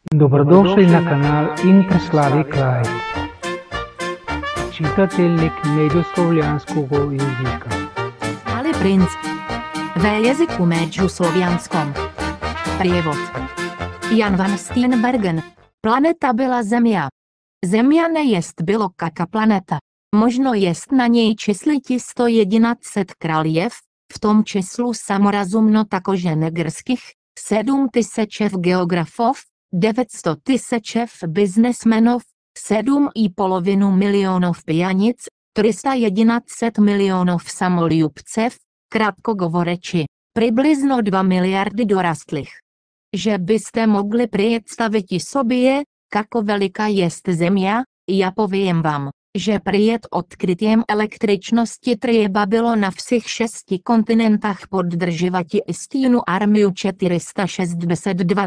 Dobrodošli na kanál Inter Kraj, čitatelnik međuslovljanskog jezika. Malý princ. Ve jazyku međuslovianskom. Prijevod. Jan van Steenbergen. Planeta byla Zemja. Zemja nejest bylo kaka planeta. Možno jest na něj čísliti 111 kraljev, v tom číslu samorazumno takože negrských, 7000 geografov, 900 000 biznesmenov, 7,5 milionov pijanic, 311 milionov samoljubcev, krátko govoreči, priblizno 2 miliardy dorastlých. Že byste mogli představiti sobě, kako velika jest Zemja, ja poviem vám, že před odkrytiem električnosti treba bylo na všech 6 kontinentách poddrživati istinu armiu 462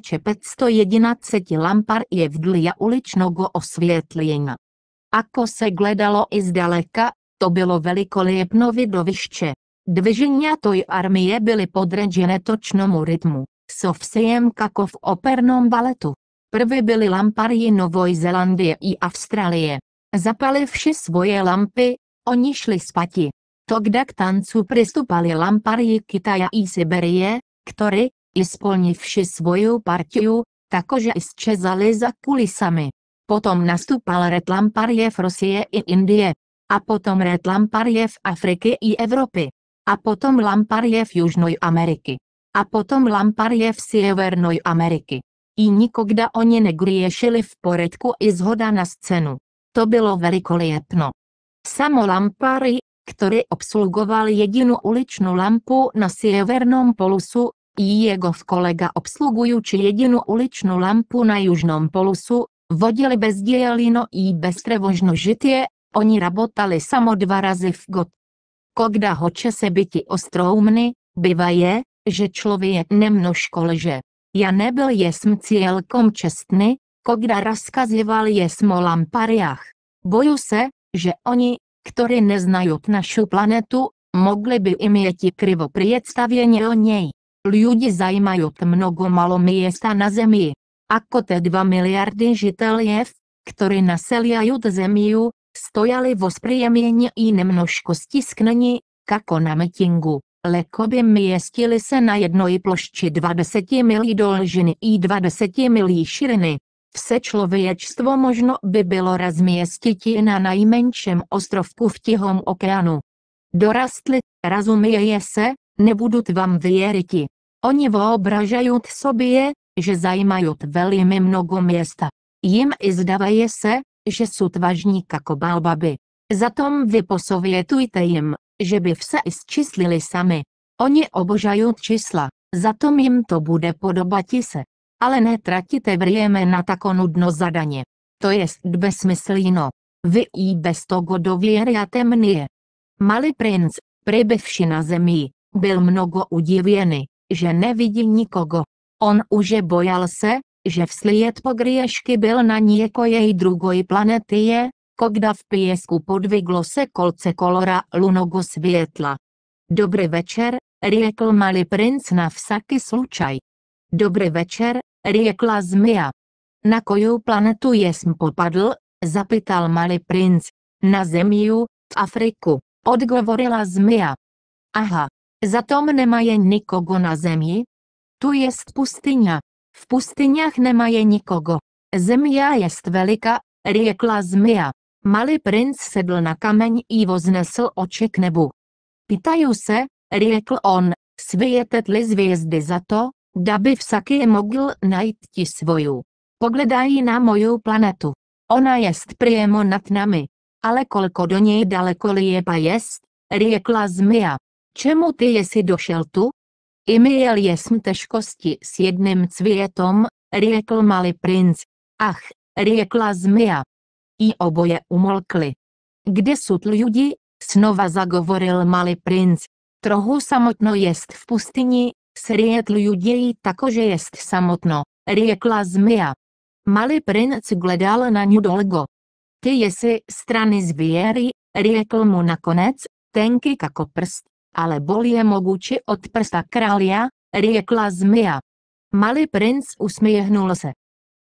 511 lampar je vdlja uličnogo osvětljenja. Ako se gledalo i zdaleka, to bylo velikoliepno vidoviště. Dviženja toj armie byly podređene točnomu rytmu, sovsejem kako v opernom baletu. Prvi byly lampary Novoj Zelandie i Austrálie. Zapalivši svoje lampy, oni šli spati. Тогда k tancu pristupali lampary Kitaja i Siberie, ktorí, isplnivši svoju partiu, takože isčezali za kulisami. Potom nastupal red lamparjev Rusie i Indie. A potom red lamparjev Afriky i Evropy. A potom lamparjev Južnoj Ameriky. A potom lamparjev Sjevernoj Ameriky. I nikogda oni negriešili v poredku i zhoda na scénu. To bylo velikoliepno. Samo lampary, který obslugoval jedinu uličnou lampu na Sjevernom polusu, i jego kolega obslugující jedinu uličnou lampu na Južnom polusu, vodili bezdělino i beztrevožno žitě, oni rabotali samo 2 razy v god. Kogda hoče se byti ostroumny, byva je, že člověk nemnožko lže. Ja nebyl jesm cielkom čestny, kogda rozkazyval jesm o lampariach. Boju se, že oni, ktorí neznajú našu planetu, mogli by imieti krivo predstavenie o nej. Ľudí zajímajú mnogo malo miesta na Zemi. Ako te 2 miliardy žiteljev, ktorí naseliajú Zemiu, stojali vo sprijemieni i nemnožko stisknení, kako na mitingu. Leko by miestili se na jednoj plošči 20 milí dĺžiny i 20 milí širiny. Vse člověčstvo možno by bylo razmiestiti na najmenším ostrovku v Tihom okeanu. Dorastli, razumieje se, nebudut vám věriti. Oni wyobražajú sobě, že zajmajú velmi mnogo miesta. Jim i zdávaje se, že sú tvažní kako balbaby. Zatom vy posovjetujte jim, že by vse isčíslili sami. Oni obožajú čísla, zatom jim to bude podobati se. Ale netratite vrijeme na tako nudno zadanje. To jest besmyslino. Vy i bez toho dověřjate mně. Malý princ, přibywši na Zemi, byl mnogo udivěný, že nevidí nikogo. On už bojal se, že vsled pogriešky byl na niekojej drugoj planety je, kogda v piesku podviglo se kolce kolora lunogo světla. Dobrý večer, riekl malý princ na vsaký slučaj. Dobrý večer, riekla Zmija. Na koju planetu jesm popadl, zapytal malý princ. Na Zemiu, v Afriku, odgovorila Zmija. Aha, zatom nemaje nikogo na Zemi? Tu jest pustyňa. V pustyňach nemaje nikogo. Zemia jest velika, riekla Zmija. Malý princ sedl na kameň i voznesl oči k nebu. Pýtajú se, riekl on, světetli zvězdy za to, daby vsaky mogl najít ti svoju. Pogledají na moju planetu. Ona jest priemo nad nami. Ale kolko do něj daleko liepa jest, riekla Zmija. Čemu ty jesi došel tu? I měl jesm težkosti s jedným cvětom, riekl malý princ. Ach, riekla Zmija. I oboje umolkli. Kde sú ľudí? Znova zagovoril malý princ. Trochu samotno jest v pustyni, sried ľudí takože jest samotno, riekla Zmija. Malý princ gledal na ňu dlgo. Ty jesi strany zvěry, riekl mu nakonec, tenký kako prst, ale bol je moguči od prsta krália, riekla Zmija. Malý princ usmiehnul se.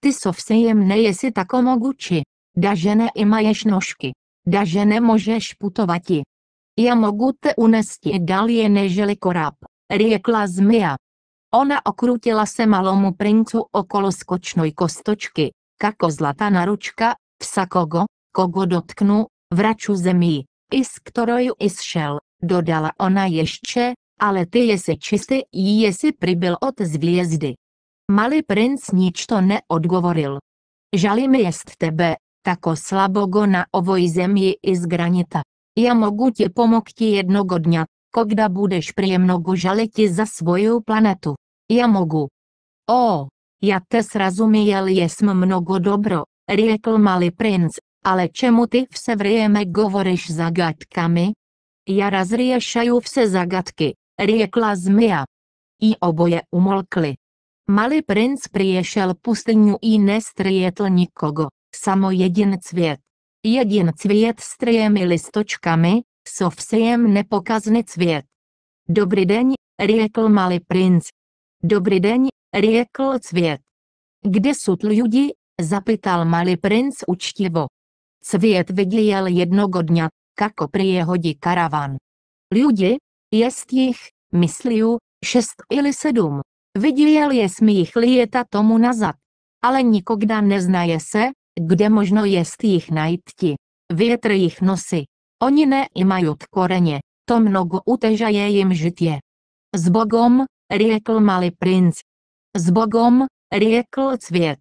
Ty совсем nejsi tako mogući, da že neimaješ nožky, da že nemůžeš putovati. Já mogu te unesti dalje neželi koráb, řekla zmija. Ona okrutila se malomu princu okolo skočnoj kostočky, kako zlatá ručka, kogo dotknu, vraču zemí, iz ktoroj išel, dodala ona ještě, ale ty jesi čistý, jesi pribyl od zvězdy. Malý princ nič to neodgovoril. Žali mi jest tebe, tako slabogo na ovoj zemi iz granita. Já mogu ti pomogti jednogo dňa, kogda budeš příjemnogo žaliti za svoju planetu. Já mogu. O, já te srazumiel jesm mnogo dobro, řekl malý princ, ale čemu ty vse vrijeme govoriš zagadkami? Já razriešaju vse zagadky, řekla zmija. I oboje umolkli. Malý princ priešel pustyňu i nestrijetl nikogo, samo jedin cvět. Jedin cvět s 3 listočkami, совсем nepokazný cvět. Dobrý den, řekl malý princ. Dobrý den, řekl cvět. Kde jsou lidi? Zapytal malý princ učtivo. Cvět viděl jednogo dňa, kako prijehodí karavan. Lidi, jest jich, mysliu, 6 ili 7. Viděl jesm jich lieta tomu nazad. Ale nikogda neznaje se, kde možno jest jich najti. Větr jich nosí. Oni neimajut koreně, to mnogo utežaje jim žitě. S Bogom, řekl malý princ. S Bogom, řekl cvět.